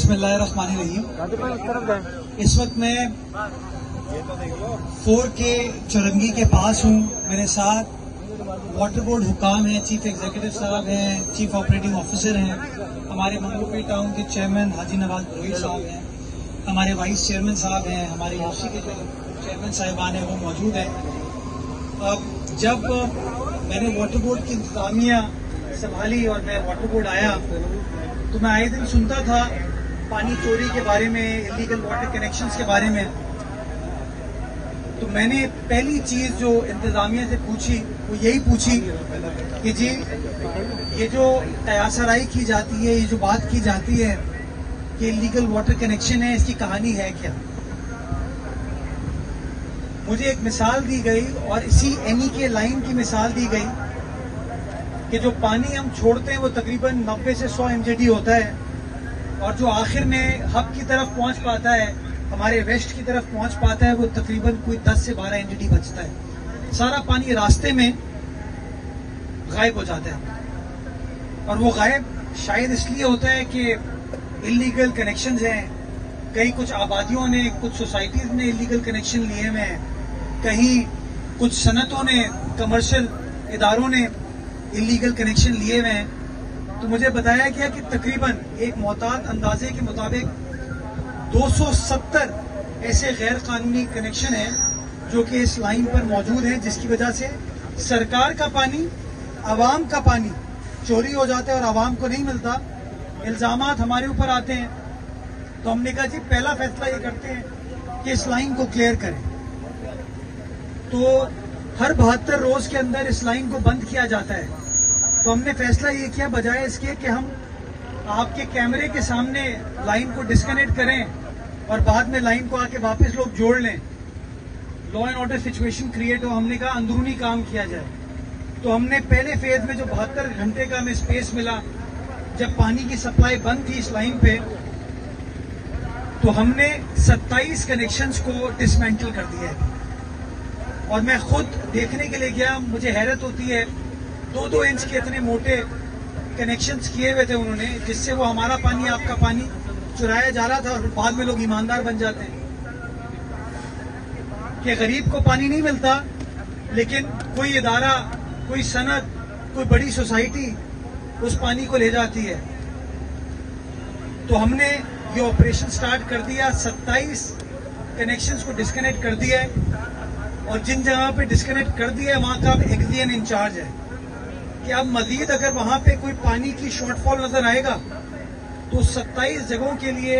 बिस्मिल्लाहिर्रहमानिर्रहीम। इस वक्त मैं 4K चौरंगी के पास हूँ। मेरे साथ वाटर बोर्ड हुकाम हैं, चीफ एग्जीक्यूटिव साहब हैं, चीफ ऑपरेटिंग ऑफिसर हैं, हमारे मंगलुपी टाउन के चेयरमैन हाजी नवाज बरोई साहब हैं, हमारे वाइस चेयरमैन साहब हैं, हमारे यूसी के जो चेयरमैन साहिबान हैं वो मौजूद हैं। अब जब मैंने वाटर बोर्ड की इंतजामिया संभाली और मैं वाटर बोर्ड आया तो मैं आए दिन सुनता था पानी चोरी के बारे में, इलीगल वाटर कनेक्शंस के बारे में। तो मैंने पहली चीज जो इंतजामिया से पूछी वो यही पूछी कि जी ये जो कयासराई की जाती है, ये जो बात की जाती है कि इलीगल वाटर कनेक्शन है, इसकी कहानी है क्या। मुझे एक मिसाल दी गई और इसी एनी के लाइन की मिसाल दी गई कि जो पानी हम छोड़ते हैं वो तकरीबन 90 से 100 MJD होता है और जो आखिर में हब की तरफ पहुंच पाता है, हमारे वेस्ट की तरफ पहुंच पाता है, वो तकरीबन कोई 10 से 12 MJD बचता है। सारा पानी रास्ते में गायब हो जाता है और वो गायब शायद इसलिए होता है कि इलीगल कनेक्शंस हैं। कहीं कुछ आबादियों ने, कुछ सोसाइटीज ने इलीगल कनेक्शन लिए हुए हैं, कहीं कुछ सनतों ने, कमर्शियल इदारों ने इलीगल कनेक्शन लिए हुए हैं। तो मुझे बताया गया कि तकरीबन एक मोहतात अंदाजे के मुताबिक 270 ऐसे गैर कानूनी कनेक्शन हैं जो कि इस लाइन पर मौजूद हैं, जिसकी वजह से सरकार का पानी, आवाम का पानी चोरी हो जाता है और आवाम को नहीं मिलता। इल्जामात हमारे ऊपर आते हैं। तो हमने कहा जी पहला फैसला ये करते हैं कि इस लाइन को क्लियर करें। तो हर 72 रोज के अंदर इस लाइन को बंद किया जाता है। तो हमने फैसला ये किया बजाय इसके कि हम आपके कैमरे के सामने लाइन को डिस्कनेक्ट करें और बाद में लाइन को आके वापस लोग जोड़ लें, law and order situation create हो। हमने कहा अंदरूनी काम किया जाए। तो हमने पहले फेज में जो 72 घंटे का हमें स्पेस मिला, जब पानी की सप्लाई बंद थी इस लाइन पे, तो हमने 27 कनेक्शंस को डिसमेंटल कर दिया है। और मैं खुद देखने के लिए गया, मुझे हैरत होती है, 2-2 इंच के इतने मोटे कनेक्शंस किए हुए थे उन्होंने, जिससे वो हमारा पानी, आपका पानी चुराया जा रहा था। और बाद में लोग ईमानदार बन जाते हैं कि गरीब को पानी नहीं मिलता, लेकिन कोई इदारा, कोई सनत, कोई बड़ी सोसाइटी उस पानी को ले जाती है। तो हमने ये ऑपरेशन स्टार्ट कर दिया, 27 कनेक्शंस को डिस्कनेक्ट कर दिया है और जिन जगह पे डिस्कनेक्ट कर दिया है वहां का एक्जियन इंचार्ज है कि अब मजीद अगर वहां पे कोई पानी की शॉर्टफॉल नजर आएगा तो 27 जगहों के लिए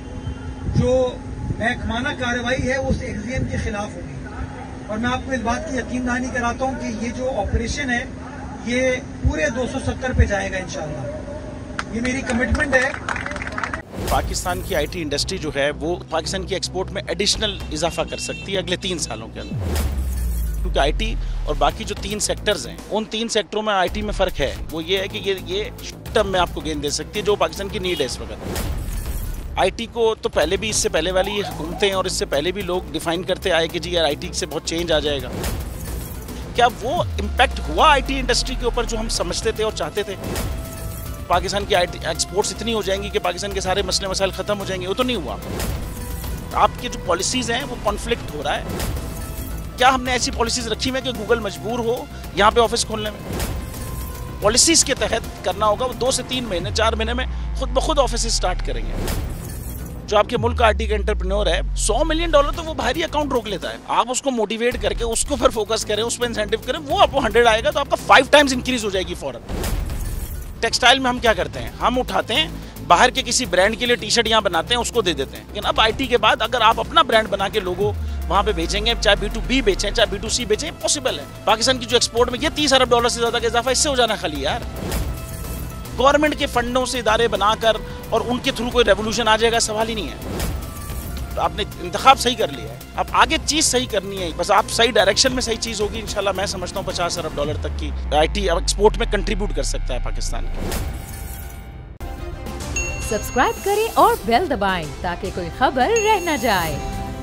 जो महकमाना कार्रवाई है वो उस एक्जियन के खिलाफ होगी। और मैं आपको इस बात की यकीन दहानी कराता हूं कि ये जो ऑपरेशन है ये पूरे 270 पे जाएगा इंशाल्लाह। ये मेरी कमिटमेंट है। पाकिस्तान की आईटी इंडस्ट्री जो है वो पाकिस्तान की एक्सपोर्ट में एडिशनल इजाफा कर सकती है अगले 3 सालों के अंदर, क्योंकि आईटी और बाकी जो 3 सेक्टर्स हैं उन 3 सेक्टरों में आईटी में फ़र्क है। वो ये है कि ये शॉर्ट टर्म में आपको गेन दे सकती है, जो पाकिस्तान की नीड है इस वक्त। आईटी को तो पहले भी, इससे पहले वाली हुकूमतें और इससे पहले भी लोग डिफाइन करते आए कि जी यार आईटी से बहुत चेंज आ जाएगा। क्या वो इम्पैक्ट हुआ आईटी इंडस्ट्री के ऊपर जो हम समझते थे और चाहते थे? पाकिस्तान की आईटी एक्सपोर्ट्स इतनी हो जाएंगी कि पाकिस्तान के सारे मसले मसाइल ख़त्म हो जाएंगे, वो तो नहीं हुआ। आपकी जो पॉलिसीज़ हैं वो कॉन्फ्लिक्ट हो रहा है। क्या हमने ऐसी पॉलिसीज़ रखी हुई है कि गूगल मजबूर हो यहाँ पे ऑफिस खोलने में? पॉलिसीज़ के तहत करना होगा। वो 2 से 3 महीने, 4 महीने में खुद ब खुद ऑफिस स्टार्ट करेंगे। जो आपके मुल्क का आईटी का एंटरप्रेन्योर है, $100 मिलियन तो वो बाहरी अकाउंट रोक लेता है। आप उसको मोटिवेट करके उसको फिर फोकस करें, उस पर इंसेंटिव करें, वो आपको 100 आएगा तो आपका 5 टाइम्स इंक्रीज हो जाएगी फौरन। टेक्सटाइल में हम क्या करते हैं, हम उठाते हैं बाहर के किसी ब्रांड के लिए टी-शर्ट यहाँ बनाते हैं, उसको दे देते हैं। लेकिन अब आईटी के बाद अगर आप अपना ब्रांड बना के लोगो वहाँ पे बेचेंगे, चाहे B2B बेचें चाहे B2C बेचें, पॉसिबल है। पाकिस्तान की जो एक्सपोर्ट में ये $30 अरब से ज़्यादा का इजाफा इससे हो जाना खाली यार। गवर्नमेंट के फंडों से इदारे बनाकर और उनके थ्रू कोई रेवोल्यूशन आ जाएगा, सवाल ही नहीं है। तो आपने इंतखाब सही कर लिया है, अब आगे चीज़ सही करनी है। बस आप सही डायरेक्शन में सही चीज़ होगी इंशाल्लाह। मैं समझता हूँ $50 अरब तक की आईटी एक्सपोर्ट में कंट्रीब्यूट कर सकता है पाकिस्तान। सब्सक्राइब करें और बेल दबाएं ताकि कोई खबर रह न जाए।